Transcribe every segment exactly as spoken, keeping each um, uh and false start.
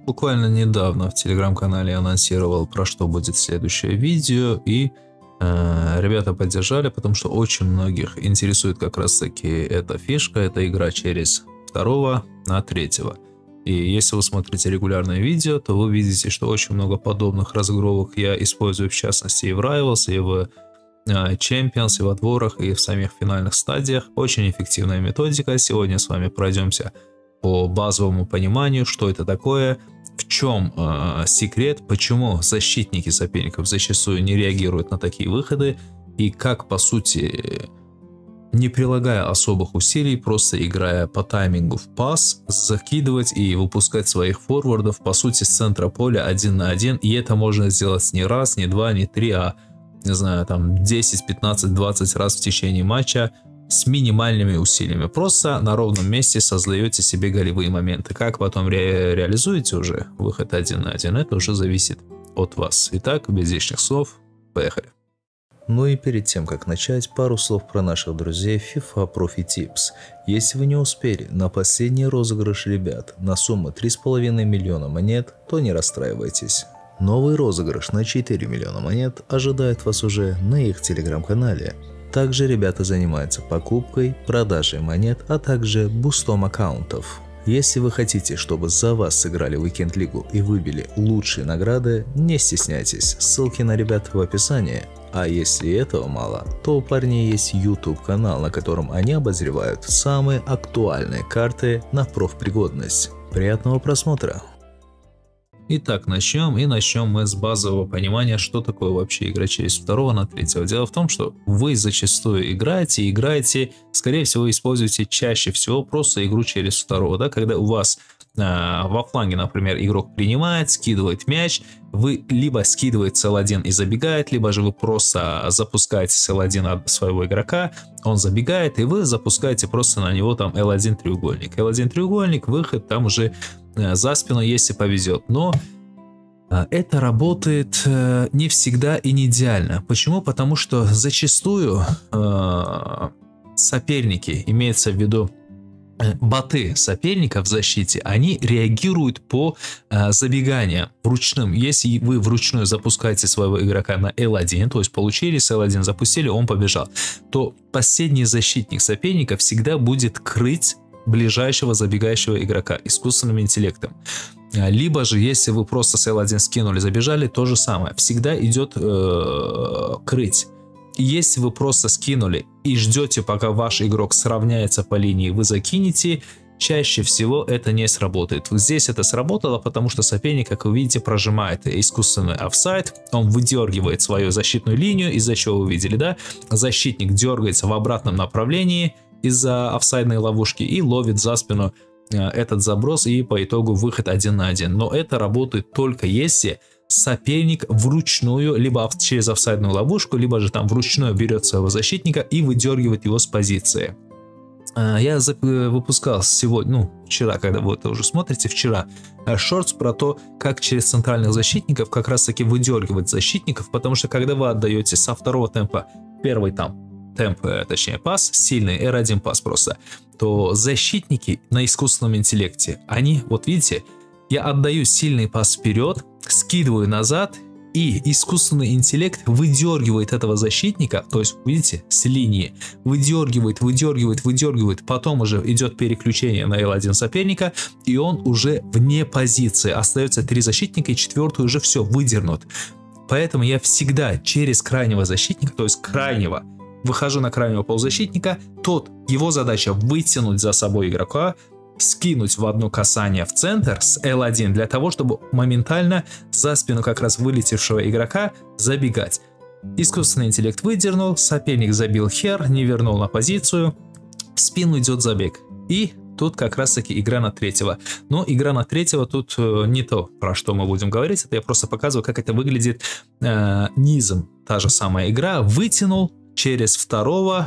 Буквально недавно в телеграм-канале анонсировал, про что будет следующее видео, и э, ребята поддержали, потому что очень многих интересует как раз таки эта фишка, эта игра через второго на третьего. И если вы смотрите регулярные видео, то вы видите, что очень много подобных разыгровок я использую, в частности, и в Rivals, и в э, Champions, и в отборах, и в самих финальных стадиях. Очень эффективная методика. Сегодня с вами пройдемся по базовому пониманию, что это такое, в чем э, секрет, почему защитники соперников зачастую не реагируют на такие выходы, и как, по сути, не прилагая особых усилий, просто играя по таймингу в пас, закидывать и выпускать своих форвардов, по сути, с центра поля один на один, и это можно сделать не раз, не два, не три, а, не знаю, там десять, пятнадцать, двадцать раз в течение матча, с минимальными усилиями. Просто на ровном месте создаете себе голевые моменты. Как потом ре реализуете уже выход один на один, это уже зависит от вас. Итак, без лишних слов, поехали. Ну и перед тем, как начать, пару слов про наших друзей FIFA Profi Tips. Если вы не успели на последний розыгрыш ребят на сумму три с половиной миллиона монет, то не расстраивайтесь. Новый розыгрыш на четыре миллиона монет ожидает вас уже на их телеграм-канале. Также ребята занимаются покупкой, продажей монет, а также бустом аккаунтов. Если вы хотите, чтобы за вас сыграли в Weekend League и выбили лучшие награды, не стесняйтесь, ссылки на ребят в описании. А если этого мало, то у парней есть YouTube канал, на котором они обозревают самые актуальные карты на профпригодность. Приятного просмотра! Итак, начнем. И начнем мы с базового понимания, что такое вообще игра через второго на третьего. Дело в том, что вы зачастую играете, играете, скорее всего, используете чаще всего просто игру через второго. Да? Когда у вас э, во фланге, например, игрок принимает, скидывает мяч, вы либо скидываете с эл один и забегает, либо же вы просто запускаете с эл один от своего игрока, он забегает, и вы запускаете просто на него там эл один треугольник. эл один треугольник, выход, там уже за спину, если повезет. Но это работает не всегда и не идеально. Почему? Потому что зачастую э, соперники, имеется в виду боты соперника в защите, они реагируют по э, забеганиям вручным. Если вы вручную запускаете своего игрока на эл один, то есть получили с эл один, запустили, он побежал, то последний защитник соперника всегда будет крыть ближайшего забегающего игрока искусственным интеллектом. Либо же, если вы просто с эл один скинули, забежали, то же самое. Всегда идет э, крыть. Если вы просто скинули и ждете, пока ваш игрок сравняется по линии, вы закинете, чаще всего это не сработает. Здесь это сработало, потому что соперник, как вы видите, прожимает искусственный офсайд, он выдергивает свою защитную линию, из-за чего вы видели, да? Защитник дергается в обратном направлении из-за офсайдной ловушки и ловит за спину э, этот заброс, и по итогу выход один на один. Но это работает только если соперник вручную, либо через офсайдную ловушку, либо же там вручную берет своего защитника и выдергивает его с позиции. Э, я выпускал сегодня, ну вчера, когда вы это уже смотрите, вчера шортс про то, как через центральных защитников как раз таки выдергивать защитников, потому что когда вы отдаете со второго темпа первый там темп, точнее пас, сильный эр один пас просто, то защитники на искусственном интеллекте, они, вот видите, я отдаю сильный пас вперед, скидываю назад, и искусственный интеллект выдергивает этого защитника, то есть, видите, с линии, выдергивает, выдергивает, выдергивает, потом уже идет переключение на эл один соперника, и он уже вне позиции, остается три защитника, и четвертый уже все выдернут. Поэтому я всегда через крайнего защитника, то есть крайнего, выхожу на крайнего полузащитника, тот, его задача вытянуть за собой игрока, скинуть в одно касание в центр с эл один для того, чтобы моментально за спину как раз вылетевшего игрока забегать. Искусственный интеллект выдернул, соперник забил хер, не вернул на позицию, в спину идет забег. И тут как раз таки игра на третьего. Но игра на третьего тут э, не то, про что мы будем говорить, это я просто показываю, как это выглядит э, низом. Та же самая игра, вытянул, через второго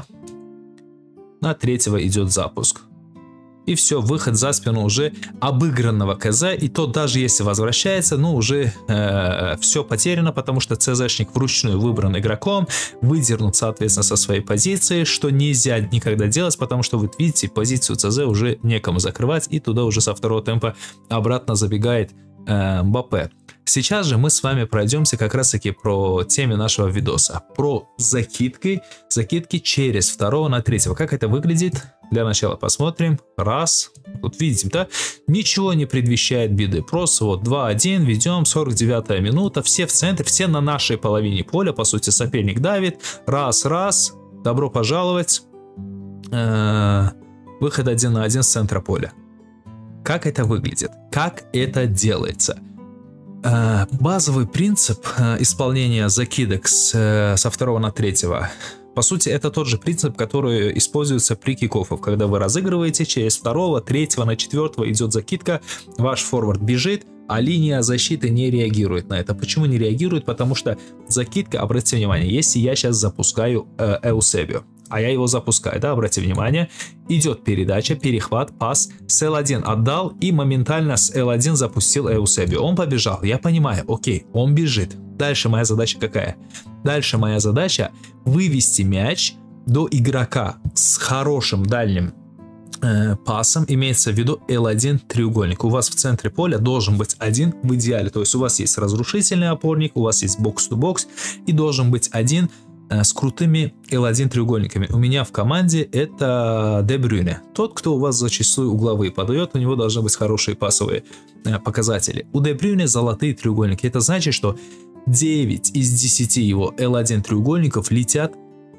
на третьего идет запуск. И все, выход за спину уже обыгранного КЗ, и то даже если возвращается, ну уже э, все потеряно, потому что ЦЗшник вручную выбран игроком, выдернут соответственно со своей позиции, что нельзя никогда делать, потому что вы видите, позицию ЦЗ уже некому закрывать, и туда уже со второго темпа обратно забегает э, Мбаппе. Сейчас же мы с вами пройдемся как раз таки про теме нашего видоса. Про закидки, закидки через второго на третьего. Как это выглядит? Для начала посмотрим. Раз. Тут видите, да? Ничего не предвещает беды. Просто вот два-один, ведем, сорок девятая минута. Все в центре, все на нашей половине поля. По сути, соперник давит. Раз, раз. Добро пожаловать. Э-э- выход один на один с центра поля. Как это выглядит? Как это делается? Базовый принцип исполнения закидок с, со второго на третьего, по сути, это тот же принцип, который используется при кикоффах. Когда вы разыгрываете, через второго, третьего на четвертого идет закидка, ваш форвард бежит, а линия защиты не реагирует на это. Почему не реагирует? Потому что закидка, обратите внимание, если я сейчас запускаю э, Эусебио, а я его запускаю, да, обратите внимание, идет передача, перехват, пас, с эл один отдал и моментально с эл один запустил Эусебио. Он побежал, я понимаю, окей, он бежит. Дальше моя задача какая? Дальше моя задача вывести мяч до игрока с хорошим дальним э, пасом, имеется в виду эл один треугольник. У вас в центре поля должен быть один в идеале, то есть у вас есть разрушительный опорник, у вас есть бокс-то-бокс и должен быть один с крутыми эл один треугольниками. У меня в команде это Де Брюйне. Тот, кто у вас зачастую угловые подает, у него должны быть хорошие пасовые показатели. У Де Брюйне золотые треугольники. Это значит, что девять из десяти его эл один треугольников летят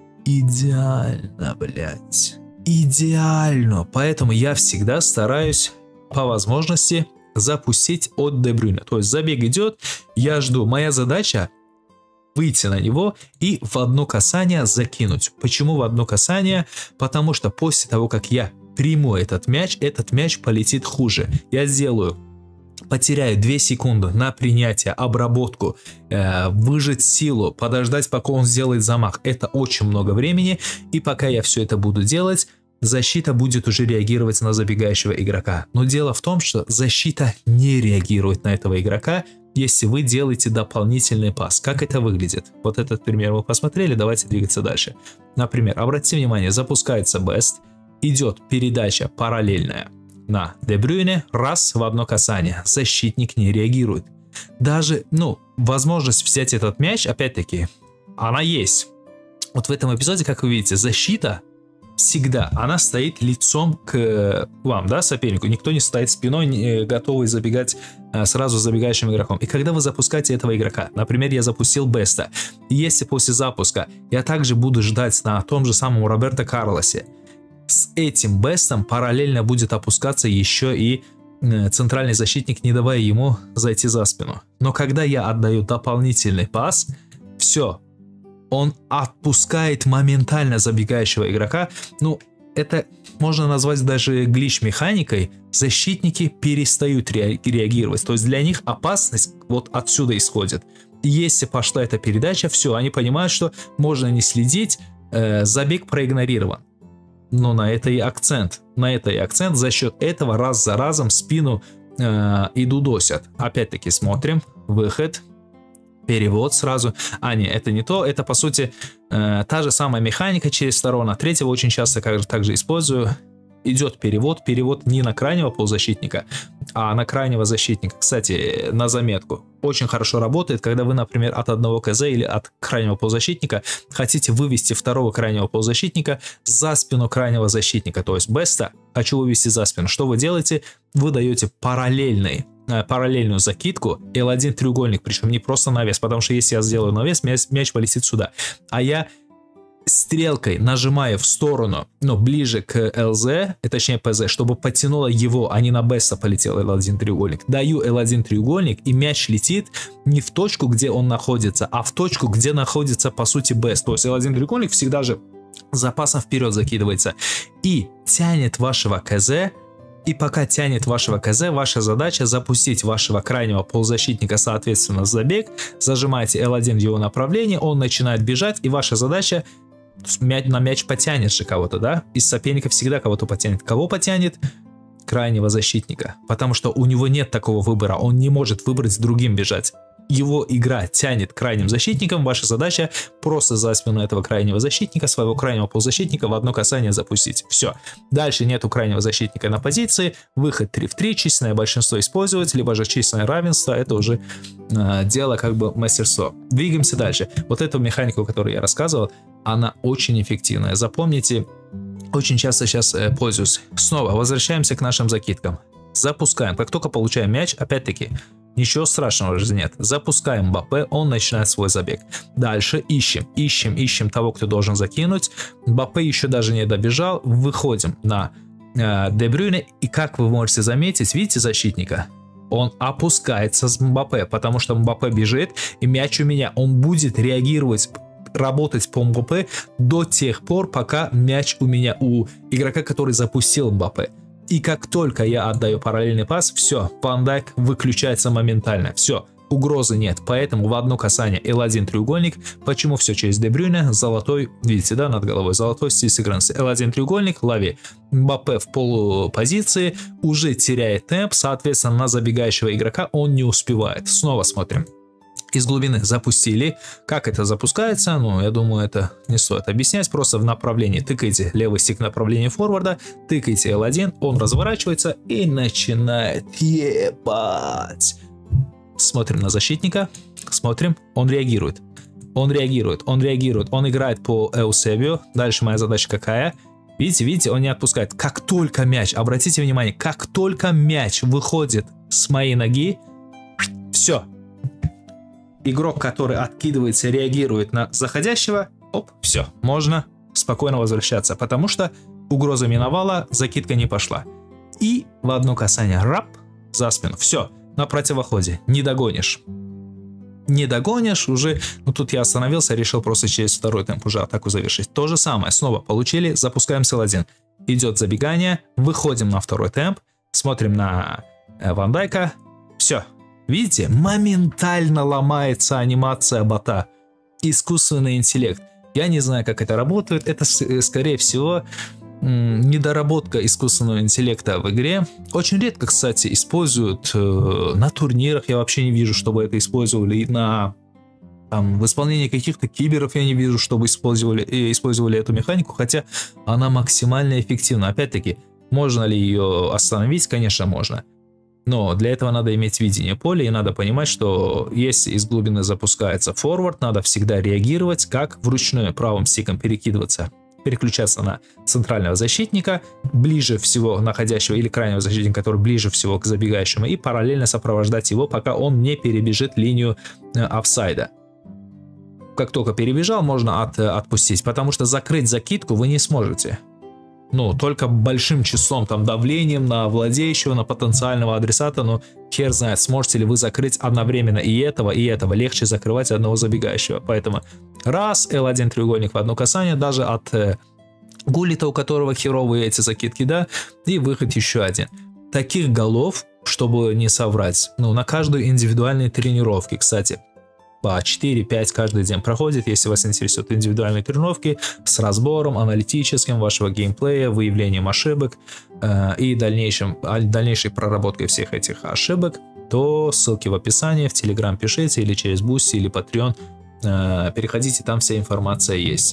идеально, блять. Идеально. Поэтому я всегда стараюсь по возможности запустить от Де Брюйне. То есть забег идет, я жду. Моя задача выйти на него и в одно касание закинуть. Почему в одно касание? Потому что после того, как я приму этот мяч, этот мяч полетит хуже. Я сделаю, потеряю две секунды на принятие, обработку, э, выжать силу, подождать, пока он сделает замах. Это очень много времени, и пока я все это буду делать, защита будет уже реагировать на забегающего игрока. Но дело в том, что защита не реагирует на этого игрока, если вы делаете дополнительный пас. Как это выглядит? Вот этот пример мы посмотрели, давайте двигаться дальше. Например, обратите внимание, запускается Best, идет передача параллельная на Де Брюйне, раз в одно касание, защитник не реагирует. Даже, ну, возможность взять этот мяч, опять-таки, она есть. Вот в этом эпизоде, как вы видите, защита всегда, она стоит лицом к вам, да, сопернику. Никто не стоит спиной, не, готовый забегать а, сразу забегающим игроком. И когда вы запускаете этого игрока, например, я запустил Беста, если после запуска я также буду ждать на том же самом Роберто Карлосе, с этим Бестом параллельно будет опускаться еще и э, центральный защитник, не давая ему зайти за спину. Но когда я отдаю дополнительный пас, все, он отпускает моментально забегающего игрока. Ну, это можно назвать даже глич-механикой. Защитники перестают реагировать. То есть для них опасность вот отсюда исходит. Если пошла эта передача, все, они понимают, что можно не следить, э, забег проигнорирован. Но на это и акцент. На это и акцент. За счет этого раз за разом спину э, и дудосят. Опять-таки смотрим. Выход. Перевод сразу. А, нет, это не то. Это, по сути, э, та же самая механика через второго на третьего. Очень часто как, также использую. Идет перевод. Перевод не на крайнего полузащитника, а на крайнего защитника. Кстати, на заметку. Очень хорошо работает, когда вы, например, от одного КЗ или от крайнего полузащитника хотите вывести второго крайнего полузащитника за спину крайнего защитника. То есть Беста хочу вывести за спину. Что вы делаете? Вы даете параллельный параллельную закидку, эл один треугольник, причем не просто навес, потому что если я сделаю навес, мяч, мяч полетит сюда. А я стрелкой нажимаю в сторону, ну, ближе к эл зет, точнее пэ зет, чтобы подтянуло его, а не на Беста полетел эл один треугольник. Даю эл один треугольник, и мяч летит не в точку, где он находится, а в точку, где находится, по сути, Бест. То есть эл один треугольник всегда же запасом вперед закидывается и тянет вашего КЗ. И пока тянет вашего КЗ, ваша задача запустить вашего крайнего полузащитника, соответственно, в забег. Зажимаете эл один в его направлении, он начинает бежать, и ваша задача на мяч потянет же кого-то, да? Из соперника всегда кого-то потянет. Кого потянет? Крайнего защитника. Потому что у него нет такого выбора, он не может выбрать другим бежать. его игра тянет крайним защитником, ваша задача просто за спину этого крайнего защитника, своего крайнего полузащитника в одно касание запустить. Все. Дальше нету крайнего защитника на позиции, выход три в три, численное большинство использовать, либо же численное равенство, это уже э, дело как бы мастерства. Двигаемся дальше. Вот эту механику, которую я рассказывал, она очень эффективная. Запомните, очень часто сейчас э, пользуюсь. Снова возвращаемся к нашим закидкам. Запускаем. Как только получаем мяч, опять-таки, ничего страшного же нет. Запускаем Мбаппе, он начинает свой забег. Дальше ищем, ищем, ищем того, кто должен закинуть. Мбаппе еще даже не добежал. Выходим на э, Де Брюйне. И как вы можете заметить, видите защитника? Он опускается с Мбаппе, потому что Мбаппе бежит, и мяч у меня. Он будет реагировать, работать по Мбаппе до тех пор, пока мяч у меня у игрока, который запустил Мбаппе. И как только я отдаю параллельный пас, все, Ван Дайк выключается моментально. Все, угрозы нет. Поэтому в одно касание эл один треугольник. Почему все через Де Брюйне? Золотой, видите, да, над головой золотой стиль сыгранности. эл один треугольник, лови. Мбаппе в полупозиции, уже теряет темп, соответственно, на забегающего игрока он не успевает. Снова смотрим. Из глубины запустили. Как это запускается? Ну, я думаю, это не стоит объяснять. Просто в направлении тыкайте левый стик в направлении форварда, тыкайте эл один, он разворачивается и начинает ебать. Смотрим на защитника, смотрим, он реагирует. Он реагирует, он реагирует, он играет по Эусебио. Дальше моя задача какая? Видите, видите, он не отпускает. Как только мяч, обратите внимание, как только мяч выходит с моей ноги, все. Игрок, который откидывается, реагирует на заходящего, оп, все, можно спокойно возвращаться, потому что угроза миновала, закидка не пошла. И в одно касание, рап, за спину, все, на противоходе, не догонишь. Не догонишь, уже, ну тут я остановился, решил просто через второй темп уже атаку завершить. То же самое, снова получили, запускаем с эл один. Идет забегание, выходим на второй темп, смотрим на Ван Дайка, все. Видите, моментально ломается анимация бота. Искусственный интеллект. Я не знаю, как это работает. Это, скорее всего, недоработка искусственного интеллекта в игре. Очень редко, кстати, используют э, на турнирах. Я вообще не вижу, чтобы это использовали. И на, там, в исполнении каких-то киберов я не вижу, чтобы использовали, э, использовали эту механику. Хотя она максимально эффективна. Опять-таки, можно ли ее остановить? Конечно, можно. Но для этого надо иметь видение поля, и надо понимать, что если из глубины запускается форвард, надо всегда реагировать, как вручную правым стиком перекидываться, переключаться на центрального защитника, ближе всего находящего, или крайнего защитника, который ближе всего к забегающему, и параллельно сопровождать его, пока он не перебежит линию офсайда. Как только перебежал, можно от, отпустить, потому что закрыть закидку вы не сможете. Ну, только большим числом, там, давлением на владеющего, на потенциального адресата, ну, хер знает, сможете ли вы закрыть одновременно и этого, и этого. Легче закрывать одного забегающего. Поэтому раз, эл один треугольник в одно касание, даже от э, Гулита, у которого херовые эти закидки, да, и выход еще один. Таких голов, чтобы не соврать, ну, на каждую индивидуальные тренировки, кстати, по четыре-пять каждый день проходит, если вас интересуют индивидуальные тренировки с разбором аналитическим вашего геймплея, выявлением ошибок э, и дальнейшем, дальнейшей проработкой всех этих ошибок, то ссылки в описании, в Telegram пишите или через Boosty или Patreon, э, переходите, там вся информация есть.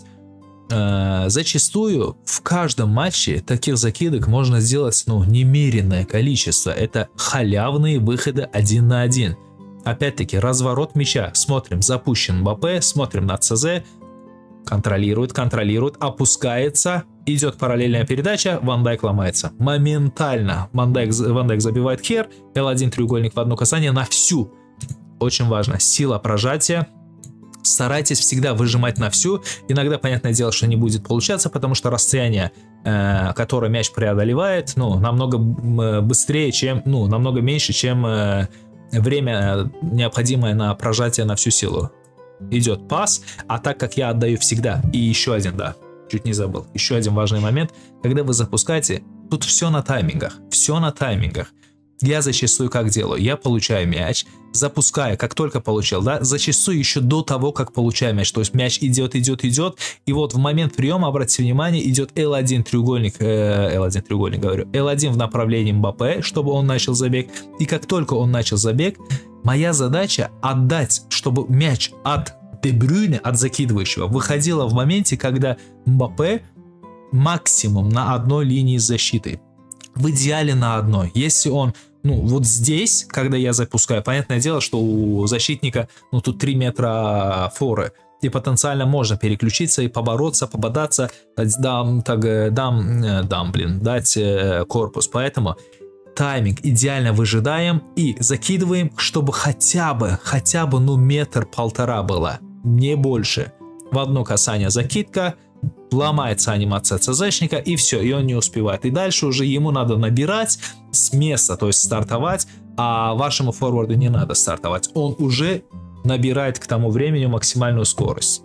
Э, зачастую в каждом матче таких закидок можно сделать, ну, немеренное количество. Это халявные выходы один на один. Опять-таки, разворот мяча. Смотрим, запущен Мбаппе, смотрим на ЦЗ. Контролирует, контролирует, опускается. Идет параллельная передача, Ван Дайк ломается. Моментально Ван Дайк, Ван Дайк забивает хер. эл один треугольник в одно касание на всю. Очень важно. Сила прожатия. Старайтесь всегда выжимать на всю. Иногда, понятное дело, что не будет получаться, потому что расстояние, э, которое мяч преодолевает, ну, намного быстрее, чем, ну, намного меньше, чем... Э, время, необходимое на прожатие на всю силу. Идет пас, а так как я отдаю всегда, и еще один, да, чуть не забыл, еще один важный момент, когда вы запускаете, тут все на таймингах, все на таймингах. Я зачастую как делаю? Я получаю мяч, запускаю, как только получил, да, зачастую еще до того, как получаю мяч. То есть мяч идет, идет, идет, и вот в момент приема, обратите внимание, идет эл один треугольник, э, эл один треугольник говорю, эл один в направлении Мбаппе, чтобы он начал забег. И как только он начал забег, Моя задача отдать, чтобы мяч от Де Брюйне, от закидывающего, выходила в моменте, когда Мбаппе максимум на одной линии защиты. В идеале на одной. Если он, ну, вот здесь, когда я запускаю, понятное дело, что у защитника, ну, тут три метра форы, и потенциально можно переключиться и побороться, пободаться, дам, так, дам, дам, блин, дать корпус. Поэтому тайминг идеально выжидаем и закидываем, чтобы хотя бы, хотя бы, ну, метр-полтора было, не больше. В одно касание закидка, ломается анимация ЦЗшника, и все, и он не успевает. И дальше уже ему надо набирать с места, то есть стартовать, а вашему форварду не надо стартовать. Он уже набирает к тому времени максимальную скорость.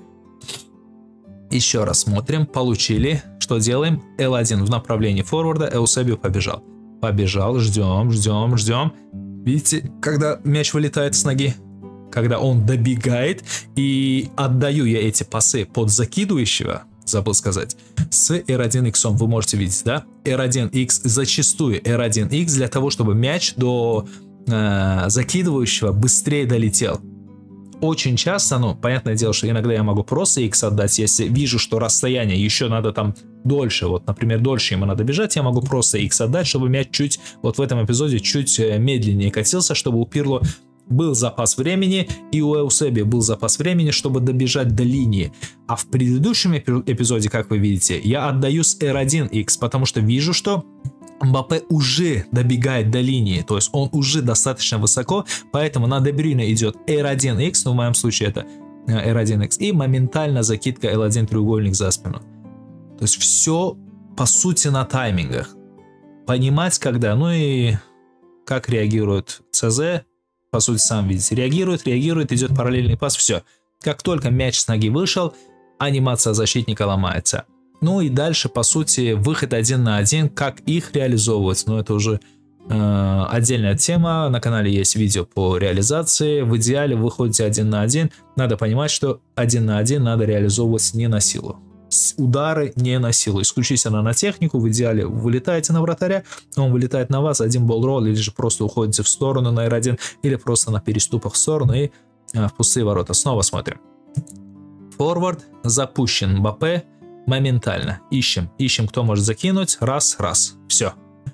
Еще раз смотрим, получили, что делаем? эл один в направлении форварда, Эусебио побежал. Побежал, ждем, ждем, ждем. Видите, когда мяч вылетает с ноги? Когда он добегает, и отдаю я эти пасы под закидывающего, забыл сказать, с эр один икс вы можете видеть, да? эр один икс, зачастую эр один икс для того, чтобы мяч до э, закидывающего быстрее долетел. Очень часто, ну, понятное дело, что иногда я могу просто X отдать, если вижу, что расстояние еще надо там дольше, вот, например, дольше ему надо бежать, я могу просто X отдать, чтобы мяч чуть, вот в этом эпизоде, чуть медленнее катился, чтобы у Пирло был запас времени, и у Эусебио был запас времени, чтобы добежать до линии. А в предыдущем эпизоде, как вы видите, я отдаю с эр один икс, потому что вижу, что Мбаппе уже добегает до линии, то есть он уже достаточно высоко, поэтому на Де Брюйне идет эр один икс, ну в моем случае это эр один икс, и моментально закидка эл один треугольник за спину. То есть все по сути на таймингах. Понимать когда, ну и как реагирует ЦЗ, по сути сам видите, реагирует, реагирует, идет параллельный пас, все. Как только мяч с ноги вышел, анимация защитника ломается. Ну и дальше, по сути, выход один на один, как их реализовывать. Но это уже э, отдельная тема. На канале есть видео по реализации. В идеале вы выходите один на один. Надо понимать, что один на один надо реализовывать не на силу. Удары не на силу. Исключительно на технику. В идеале вылетаете на вратаря, он вылетает на вас, один болл-ролл, или же просто уходите в сторону на эр один, или просто на переступах в сторону и э, в пустые ворота. Снова смотрим. Форвард запущен Мбаппе. Моментально ищем, ищем, кто может закинуть, раз, раз, все.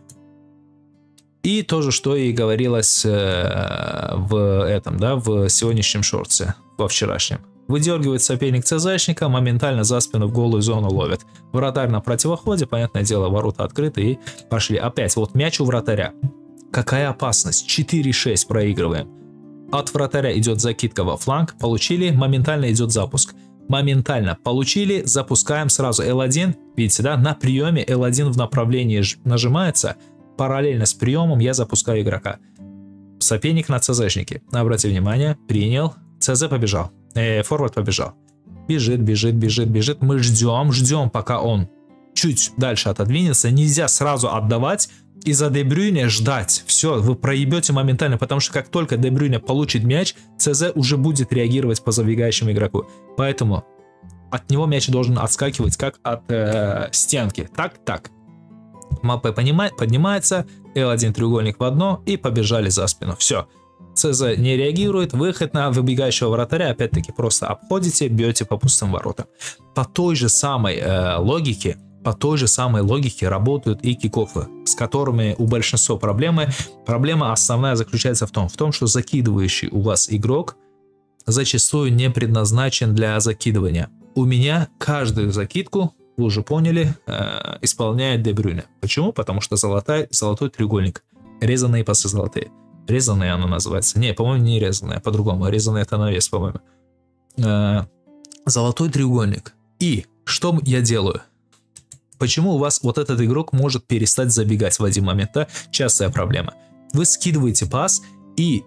И то же, что и говорилось э, в этом, да, в сегодняшнем шорте, во вчерашнем. Выдергивает соперник ЦЗшника, моментально за спину в голую зону ловит. Вратарь на противоходе, понятное дело, ворота открыты и пошли. Опять вот мяч у вратаря. Какая опасность, четыре шесть проигрываем. От вратаря идет закидка во фланг, получили, моментально идет запуск. Моментально получили, запускаем сразу эл один, видите, да, на приеме эл один в направлении нажимается, параллельно с приемом я запускаю игрока. Соперник на ЦЗшнике, обратите внимание, принял, ЦЗ побежал, э, форвард побежал, бежит, бежит, бежит, бежит, мы ждем, ждем, пока он чуть дальше отодвинется, нельзя сразу отдавать и за Де Брюйне ждать, все, вы проебете моментально, потому что как только Де Брюйне получит мяч, ЦЗ уже будет реагировать по забегающему игроку, поэтому от него мяч должен отскакивать как от э, стенки, так, так. Мбаппе поднимается, эл один треугольник в одно и побежали за спину, все. ЦЗ не реагирует, выход на выбегающего вратаря, опять-таки просто обходите, бьете по пустым воротам. По той же самой э, логике, по той же самой логике работают и кикофы, с которыми у большинства проблемы. Проблема основная заключается в том, в том, что закидывающий у вас игрок зачастую не предназначен для закидывания. У меня каждую закидку, вы уже поняли, э, исполняет Де Брюйне. Почему? Потому что золотой, золотой треугольник. Резаные пасы золотые. Резаные оно называется. Не, по-моему, не резаные, по-другому. Резаные это навес, по-моему. Э, золотой треугольник. И что я делаю? Почему у вас вот этот игрок может перестать забегать в один момент? Да? Частая проблема. Вы скидываете пас, и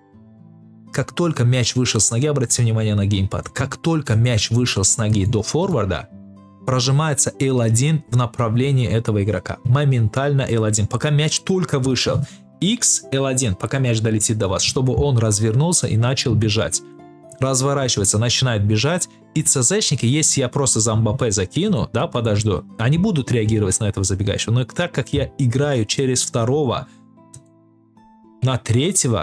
как только мяч вышел с ноги, обратите внимание на геймпад, как только мяч вышел с ноги до форварда, прожимается эл один в направлении этого игрока. Моментально эл один. Пока мяч только вышел. X, эл один, пока мяч долетит до вас, чтобы он развернулся и начал бежать. Разворачивается, начинает бежать, и ЦЗшники, если я просто за Мбаппе закину, да, подожду, они будут реагировать на этого забегающего, но так как я играю через второго на третьего,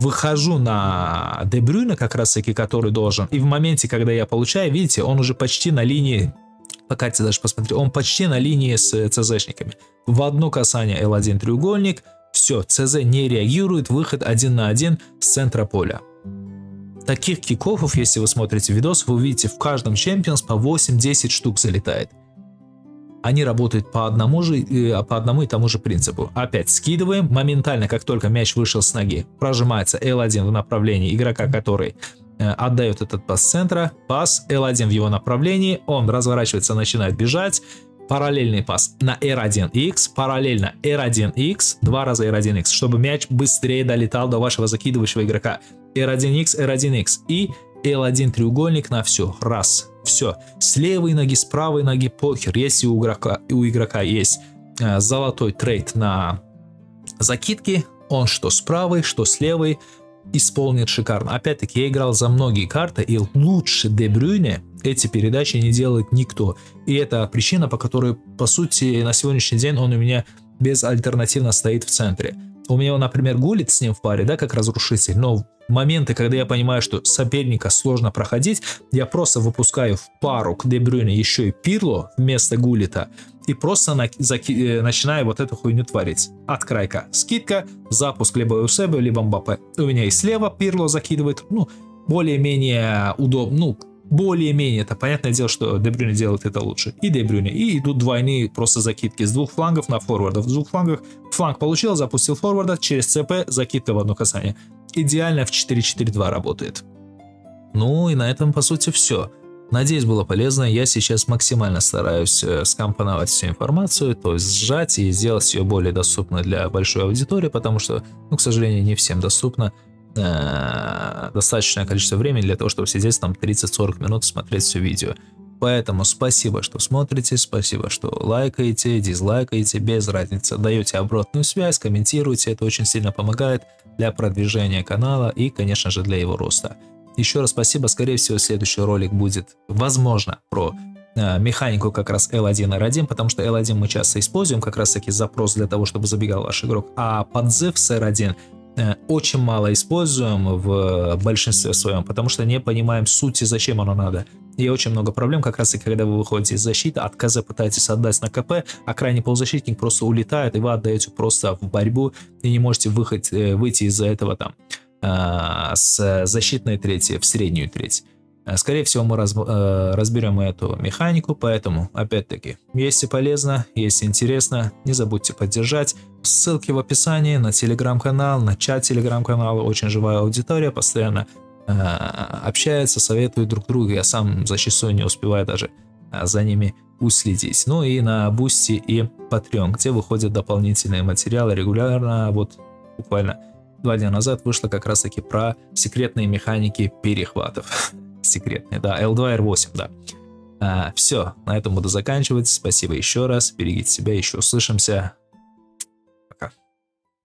выхожу на Де Брюйне, как раз таки, который должен, и в моменте, когда я получаю, видите, он уже почти на линии, по карте даже посмотри, он почти на линии с ЦЗшниками. В одно касание эл один треугольник, все, ЦЗ не реагирует, выход один на один с центра поля. Таких кикоффов, если вы смотрите видос, вы увидите в каждом Champions по восемь-десять штук залетает. Они работают по одному, же, по одному и тому же принципу. Опять скидываем, моментально, как только мяч вышел с ноги, прожимается эл один в направлении игрока, который э, отдает этот пас с центра, пас эл один в его направлении, он разворачивается, начинает бежать, параллельный пас на эр один икс, параллельно эр один икс, два раза эр один икс, чтобы мяч быстрее долетал до вашего закидывающего игрока. эр один икс, эр один икс и эл один треугольник на все. Раз. Все. С левой ноги, с правой ноги покер. Если у игрока, у игрока есть э, золотой трейд на закидки, он что с правой, что с левой исполнит шикарно. Опять-таки, я играл за многие карты, и лучше Де Брюйне эти передачи не делает никто. И это причина, по которой, по сути, на сегодняшний день он у меня безальтернативно стоит в центре. У меня, например, Гулит с ним в паре, да, как разрушитель, но в моменты, когда я понимаю, что соперника сложно проходить, я просто выпускаю в пару к Де Брюйне еще и Пирло вместо Гулита и просто на, заки, начинаю вот эту хуйню творить. От крайка скидка, запуск либо у себя, либо Мбаппе. У меня и слева Пирло закидывает, ну, более-менее удобно, ну, более-менее, это понятное дело, что Де Брюйне делает это лучше. И Де Брюйне, и идут двойные просто закидки с двух флангов на форвардов. С двух флангов фланг получил, запустил форварда, через ЦП закидка в одно касание. Идеально в четыре четыре два работает. Ну и на этом, по сути, все. Надеюсь, было полезно. Я сейчас максимально стараюсь скомпоновать всю информацию, то есть сжать и сделать ее более доступной для большой аудитории, потому что, ну, к сожалению, не всем доступно э, достаточное количество времени для того, чтобы сидеть там тридцать-сорок минут и смотреть все видео. Поэтому спасибо, что смотрите, спасибо, что лайкаете, дизлайкаете, без разницы, даете обратную связь, комментируете, это очень сильно помогает для продвижения канала и, конечно же, для его роста. Еще раз спасибо, скорее всего, следующий ролик будет, возможно, про э, механику как раз эл один эр один, потому что эл один мы часто используем, как раз таки запрос для того, чтобы забегал ваш игрок, а подзыв с эр один э, очень мало используем в большинстве своем, потому что не понимаем сути, зачем оно надо. И очень много проблем, как раз и когда вы выходите из защиты, от КЗ пытаетесь отдать на КП, а крайний полузащитник просто улетает, и вы отдаете просто в борьбу, и не можете выход, выйти из-за этого там э, с защитной трети в среднюю треть. Скорее всего, мы раз, э, разберем эту механику, поэтому, опять-таки, если полезно, если интересно, не забудьте поддержать. Ссылки в описании на телеграм-канал, на чат телеграм-канала, очень живая аудитория, постоянно общаются, советуют друг другу, я сам зачастую не успеваю даже за ними уследить. Ну и на Бусти и Patreon, где выходят дополнительные материалы регулярно. Вот буквально два дня назад вышло как раз таки про секретные механики перехватов. Секретные, да, эл два эр восемь, да. А, все, на этом буду заканчивать. Спасибо еще раз, берегите себя, еще услышимся.